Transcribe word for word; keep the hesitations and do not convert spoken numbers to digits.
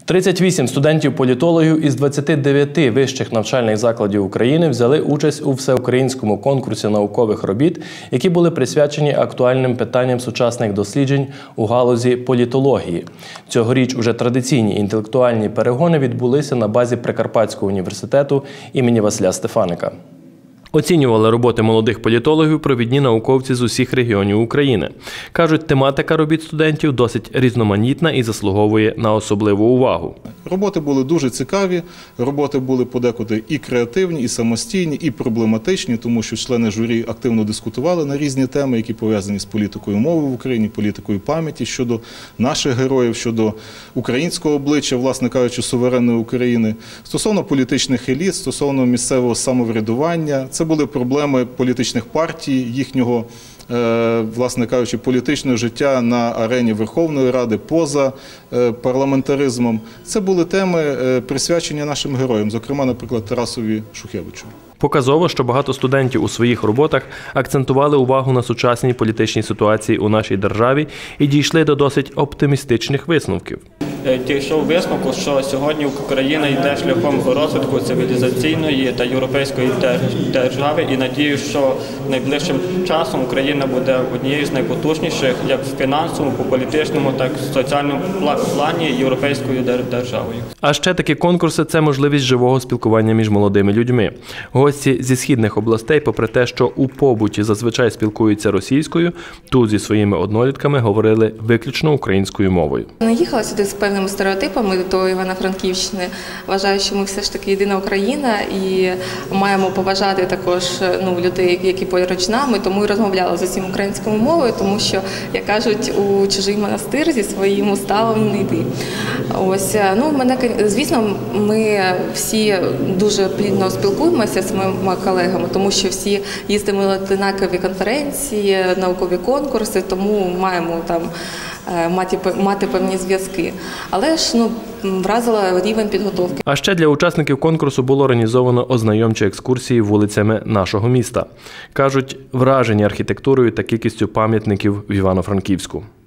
тридцять вісім студентів-політологів із двадцяти дев'яти вищих навчальних закладів України взяли участь у всеукраїнському конкурсі наукових робіт, які були присвячені актуальним питанням сучасних досліджень у галузі політології. Цьогоріч уже традиційні інтелектуальні перегони відбулися на базі Прикарпатського університету імені Василя Стефаника. Оцінювали роботи молодих політологів провідні науковці з усіх регіонів України. Кажуть, тематика робіт студентів досить різноманітна і заслуговує на особливу увагу. Роботи були дуже цікаві, роботи були подекуди і креативні, і самостійні, і проблематичні, тому що члени журі активно дискутували на різні теми, які пов'язані з політикою мови в Україні, політикою пам'яті щодо наших героїв, щодо українського обличчя, власне кажучи, суверенної України, стосовно політичних еліт, стосовно місцевого самоврядування. Це були проблеми політичних партій, їхнього, власне кажучи, політичного життя на арені Верховної Ради, поза парламентаризмом. Це були теми, присвячені нашим героям, зокрема, наприклад, Тарасові Шухевичу. Показово, що багато студентів у своїх роботах акцентували увагу на сучасній політичній ситуації у нашій державі і дійшли до досить оптимістичних висновків. Дійшов висновку, що сьогодні Україна йде шляхом розвитку цивілізаційної та європейської держави, і надію, що найближчим часом Україна буде однією з найпотужніших як в фінансовому, політичному, так і в соціальному плані європейською державою. А ще такі конкурси – це можливість живого спілкування між молодими людьми. Гості зі східних областей, попри те, що у побуті зазвичай спілкуються російською, тут зі своїми однолітками говорили виключно українською мовою. Не їхала сюди з певними стереотипами до Івано-Франківщини. Вважаю, що ми все ж таки єдина Україна і маємо поважати також ну, людей, які поруч нами, тому і розмовляла з усім українською мовою, тому що, як кажуть, у чужий монастир зі своїм уставом не йди. Ось, ну, мене, звісно, ми всі дуже плідно спілкуємося з моїми колегами, тому що всі їздимо на однакові конференції, наукові конкурси, тому маємо там мати, мати певні зв'язки. Але ж ну, вразила рівень підготовки. А ще для учасників конкурсу було організовано ознайомчі екскурсії вулицями нашого міста. Кажуть, вражені архітектурою та кількістю пам'ятників в Івано-Франківську.